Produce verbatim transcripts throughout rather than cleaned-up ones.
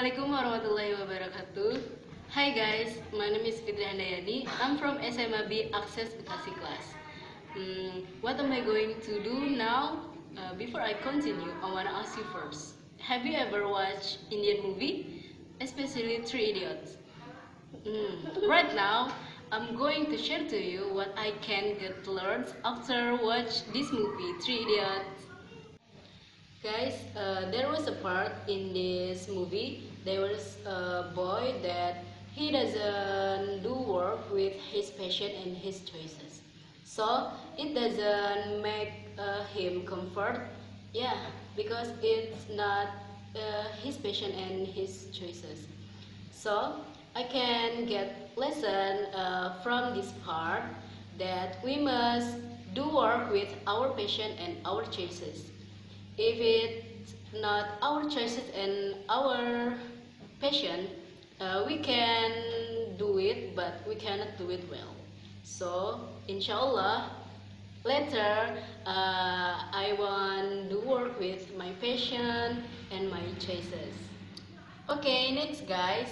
Assalamualaikum warahmatullahi wabarakatuh. Hi guys, my name is Fitri Handayani. I'm from S M A B Access Bekasi class. Hmm, what am I going to do now? Uh, before I continue, I wanna ask you first. Have you ever watched Indian movie, especially Three Idiots? Hmm, right now, I'm going to share to you what I can get learned after watch this movie, Three Idiots. Guys, uh, there was a part in this movie. There was a boy that he doesn't do work with his passion and his choices. So it doesn't make uh, him comfort. Yeah, because it's not uh, his passion and his choices. So I can get lesson uh, from this part that we must do work with our passion and our choices. If it's not our choices and our passion, uh, we can do it, but we cannot do it well. So, inshallah, later uh, I want to work with my passion and my choices. Okay, next, guys,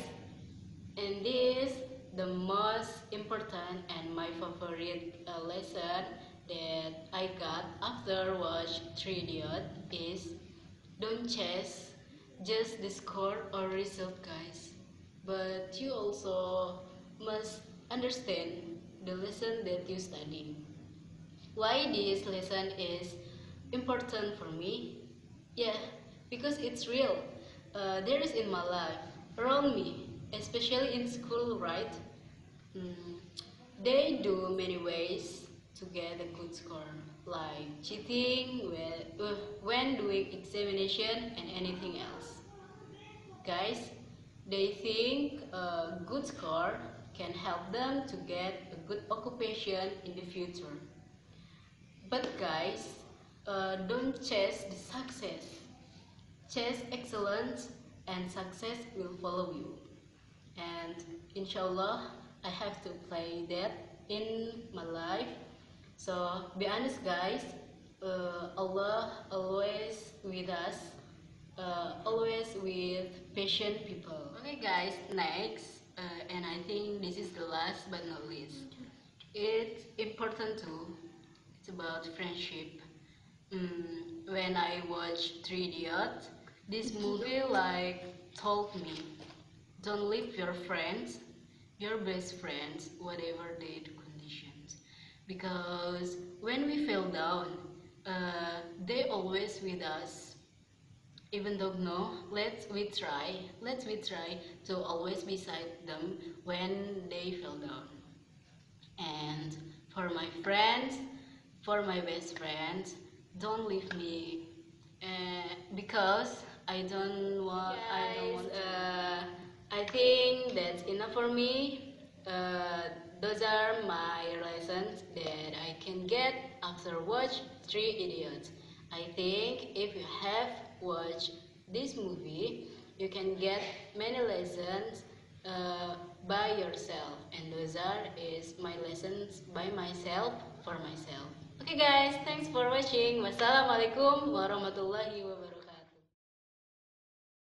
and this the most important and my favorite uh, lesson that I got after watch Three Idiot is don't chase just the score or result, guys, but you also must understand the lesson that you study. Why this lesson is important for me? Yeah, because it's real. Uh, there is in my life, around me, especially in school, right? Mm, they do many ways to get a good score, like cheating when, uh, when doing examination and anything else. Guys, they think a good score can help them to get a good occupation in the future. But guys, uh, don't chase the success. Chase excellence and success will follow you. And inshallah, I have to play that in my life. So be honest, guys. Uh, Allah always with us. Uh, always with patient people. Okay, guys. Next, uh, and I think this is the last but not least. It's important too. It's about friendship. Mm, when I watched Three Idiots, this movie like told me, don't leave your friends, your best friends, whatever their conditions, because when we fell down, uh, they always with us. Even though no, let's we try, let's we try to always beside them when they fell down. And for my friends, for my best friends, don't leave me uh, because I don't want. Guys, I don't want. To. Uh, I think that's enough for me. Uh, those are my lessons that I can get after watch Three Idiots. I think if you have watched this movie, you can get many lessons uh, by yourself, and those are is my lessons by myself for myself. Okay guys, thanks for watching. Wassalamualaikum warahmatullahi wabarakatuh.